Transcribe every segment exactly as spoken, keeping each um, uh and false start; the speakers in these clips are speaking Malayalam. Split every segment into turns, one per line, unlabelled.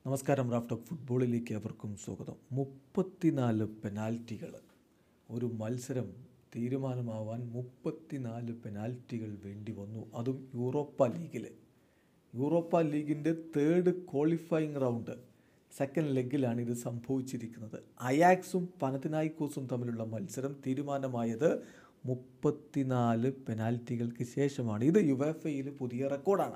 നമസ്കാരം. റാഫ് ടോക്ക് ഫുട്ബോളിലേക്ക് അവർക്കും സ്വാഗതം. മുപ്പത്തിനാല് പെനാൽറ്റികൾ, ഒരു മത്സരം തീരുമാനമാവാൻ മുപ്പത്തിനാല് പെനാൽറ്റികൾ വേണ്ടി വന്നു. അതും യൂറോപ്പ ലീഗിൽ യൂറോപ്പ ലീഗിൻ്റെ തേർഡ് ക്വാളിഫയിങ് റൗണ്ട് സെക്കൻഡ് ലെഗിലാണ് ഇത് സംഭവിച്ചിരിക്കുന്നത്. അയാക്സും പനത്തിനായിക്കോസും തമ്മിലുള്ള മത്സരം തീരുമാനമായത് മുപ്പത്തിനാല് പെനാൽറ്റികൾക്ക് ശേഷമാണ്. ഇത് യുവേഫയിൽ പുതിയ റെക്കോർഡാണ്.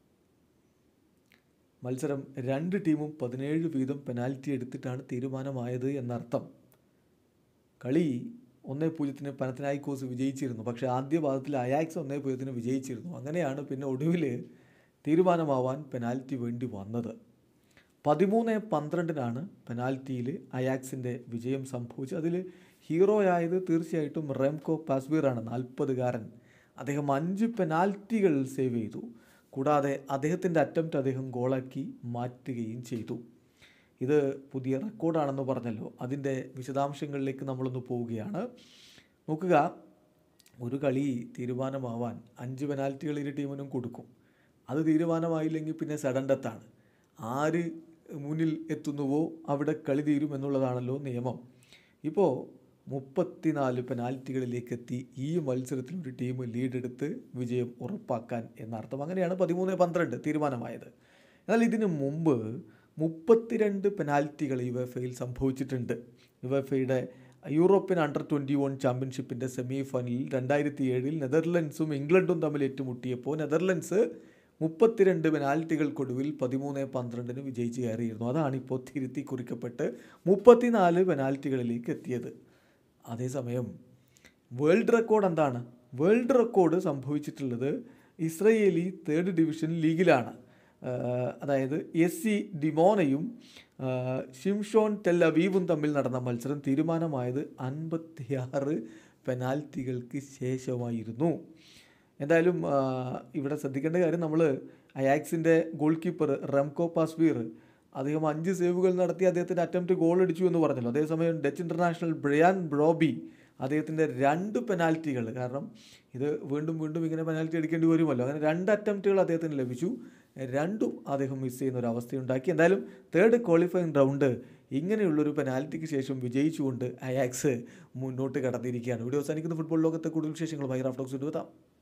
മത്സരം രണ്ട് ടീമും പതിനേഴ് വീതം പെനാൽറ്റി എടുത്തിട്ടാണ് തീരുമാനമായത് എന്നർത്ഥം. കളി ഒന്നേ പൂജ്യത്തിന് പനത്തിനായിക്കോസ് വിജയിച്ചിരുന്നു. പക്ഷേ ആദ്യ ഭാഗത്തിൽ അയാക്സ് ഒന്നേ പൂജ്യത്തിന് വിജയിച്ചിരുന്നു. അങ്ങനെയാണ് പിന്നെ ഒടുവിൽ തീരുമാനമാവാൻ പെനാൽറ്റി വേണ്ടി വന്നത്. പതിമൂന്ന് പന്ത്രണ്ടിനാണ് പെനാൽറ്റിയിൽ അയാക്സിൻ്റെ വിജയം സംഭവിച്ചത്. അതിൽ ഹീറോയായത് തീർച്ചയായിട്ടും റെംകോ പാസ്വീറാണ്, നാൽപ്പതുകാരൻ. അദ്ദേഹം അഞ്ച് പെനാൽറ്റികൾ സേവ് ചെയ്തു. കൂടാതെ അദ്ദേഹത്തിൻ്റെ അറ്റംപ്റ്റ് അദ്ദേഹം ഗോളാക്കി മാറ്റുകയും ചെയ്തു. ഇത് പുതിയ റെക്കോർഡാണെന്ന് പറഞ്ഞല്ലോ. അതിൻ്റെ വിശദാംശങ്ങളിലേക്ക് നമ്മളൊന്ന് പോവുകയാണ്. നോക്കുക, ഒരു കളി തീരുമാനമാവാൻ അഞ്ച് പെനാൽറ്റികൾ ഇരു ടീമിനും കൊടുക്കും. അത് തീരുമാനമായില്ലെങ്കിൽ പിന്നെ സഡൻ ഡെത്താണ്. ആര് മുന്നിൽ എത്തുന്നുവോ അവിടെ കളി തീരും എന്നുള്ളതാണല്ലോ നിയമം. ഇപ്പോൾ മുപ്പത്തിനാല് പെനാൽറ്റികളിലേക്ക് എത്തി ഈ മത്സരത്തിൽ ഒരു ടീം ലീഡെടുത്ത് വിജയം ഉറപ്പാക്കാൻ എന്നർത്ഥം. അങ്ങനെയാണ് പതിമൂന്ന് പന്ത്രണ്ട് തീരുമാനമായത്. എന്നാൽ ഇതിനു മുമ്പ് മുപ്പത്തിരണ്ട് പെനാൽറ്റികൾ യുവേഫയിൽ സംഭവിച്ചിട്ടുണ്ട്. യുവേഫയുടെ യൂറോപ്യൻ അണ്ടർ ട്വൻറ്റി വൺ ചാമ്പ്യൻഷിപ്പിൻ്റെ സെമി ഫൈനലിൽ രണ്ടായിരത്തി ഏഴിൽ നെതർലൻഡ്സും ഇംഗ്ലണ്ടും തമ്മിൽ ഏറ്റുമുട്ടിയപ്പോൾ നെതർലൻഡ്സ് മുപ്പത്തിരണ്ട് പെനാൽറ്റികൾക്കൊടുവിൽ പതിമൂന്ന് പന്ത്രണ്ടിന് വിജയിച്ച് കയറിയിരുന്നു. അതാണിപ്പോൾ തിരുത്തി കുറിക്കപ്പെട്ട് മുപ്പത്തിനാല് പെനാൽറ്റികളിലേക്ക് എത്തിയത്. അതേസമയം വേൾഡ് റെക്കോർഡ് എന്താണ്? വേൾഡ് റെക്കോർഡ് സംഭവിച്ചിട്ടുള്ളത് ഇസ്രയേലി തേർഡ് ഡിവിഷൻ ലീഗിലാണ്. അതായത് എസ് സി ഡിമോണയും ഷിംഷോൺ ടെൽ അവീവും തമ്മിൽ നടന്ന മത്സരം തീരുമാനമായത് അൻപത്തിയാറ് പെനാൽറ്റികൾക്ക് ശേഷമായിരുന്നു. എന്തായാലും ഇവിടെ ശ്രദ്ധിക്കേണ്ട കാര്യം, നമ്മൾ അയാക്സിൻ്റെ ഗോൾ കീപ്പർ റെംകോ പാസ്വീർ അദ്ദേഹം അഞ്ച് സേവുകൾ നടത്തി അദ്ദേഹത്തിൻ്റെ അറ്റംപ്റ്റ് ഗോൾ അടിച്ചു എന്ന് പറഞ്ഞല്ലോ. അതേസമയം ഡച്ച് ഇൻ്റർനാഷണൽ ബ്രയാൻ ബ്രോബി അദ്ദേഹത്തിൻ്റെ രണ്ട് പെനാൽറ്റികൾ, കാരണം ഇത് വീണ്ടും വീണ്ടും ഇങ്ങനെ പെനാൽറ്റി അടിക്കേണ്ടി വരുമല്ലോ, അങ്ങനെ രണ്ട് അറ്റംപ്റ്റുകൾ അദ്ദേഹത്തിന് ലഭിച്ചു. രണ്ടും അദ്ദേഹം മിസ് ചെയ്യുന്ന ഒരു അവസ്ഥയുണ്ടാക്കി. എന്തായാലും തേർഡ് ക്വാളിഫയിങ് റൗണ്ട് ഇങ്ങനെയുള്ളൊരു പെനാൽറ്റിക്ക് ശേഷം വിജയിച്ചുകൊണ്ട് അയാക്സ് മുന്നോട്ട് കടന്നിരിക്കുകയാണ്. വീഡിയോ അവസാനിക്കുന്ന ഫുട്ബോൾ ലോകത്തെ കൂടുതൽ വിശേഷങ്ങളുമായി റാഫ് ടോക്സ് എത്താം.